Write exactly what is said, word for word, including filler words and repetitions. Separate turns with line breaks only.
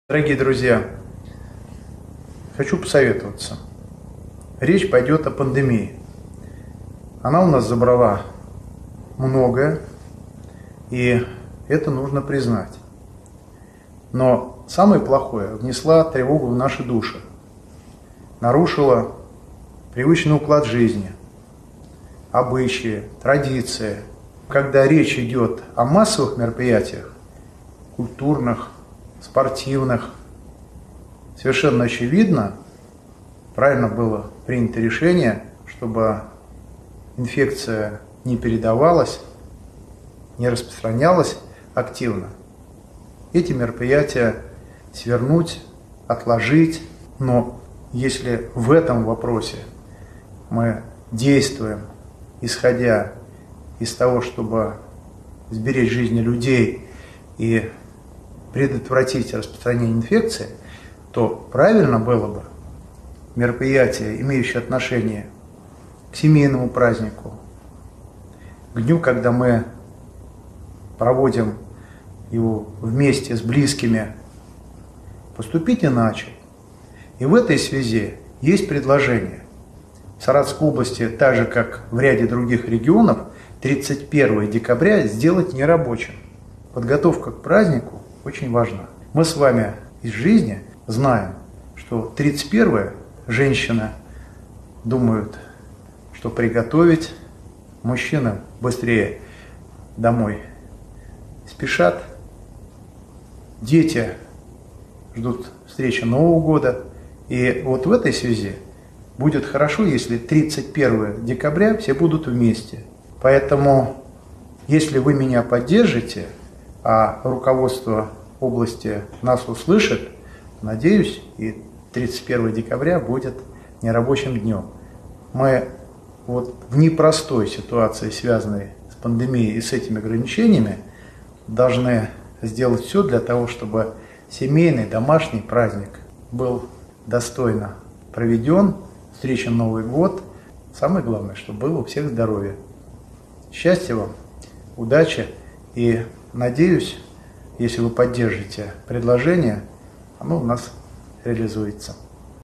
Дорогие друзья, хочу посоветоваться. Речь пойдет о пандемии. Она у нас забрала многое, и это нужно признать. Но самое плохое, внесла тревогу в наши души, нарушила привычный уклад жизни, обычаи, традиции. Когда речь идет о массовых мероприятиях, культурных, спортивных, совершенно очевидно, правильно было принято решение, чтобы инфекция не передавалась, не распространялась активно. Эти мероприятия свернуть, отложить, но если в этом вопросе мы действуем, исходя из того, чтобы сберечь жизни людей и предотвратить распространение инфекции, то правильно было бы мероприятия, имеющие отношение к семейному празднику, к дню, когда мы проводим его вместе с близкими, поступить иначе. И в этой связи есть предложение. В Саратовской области, так же как в ряде других регионов, тридцать первого декабря сделать нерабочим. Подготовка к празднику очень важна. Мы с вами из жизни знаем, что тридцать первое женщины думают, что приготовить, мужчины быстрее домой спешат, дети ждут встречи Нового года. И вот в этой связи будет хорошо, если тридцать первого декабря все будут вместе. Поэтому, если вы меня поддержите, а руководство области нас услышит, надеюсь, и тридцать первого декабря будет нерабочим днем. Мы вот в непростой ситуации, связанной с пандемией и с этими ограничениями, должны сделать все для того, чтобы семейный, домашний праздник был достойно проведен, встречен Новый год. Самое главное, чтобы было у всех здоровье. Счастья вам, удачи, и надеюсь, если вы поддержите предложение, оно у нас реализуется.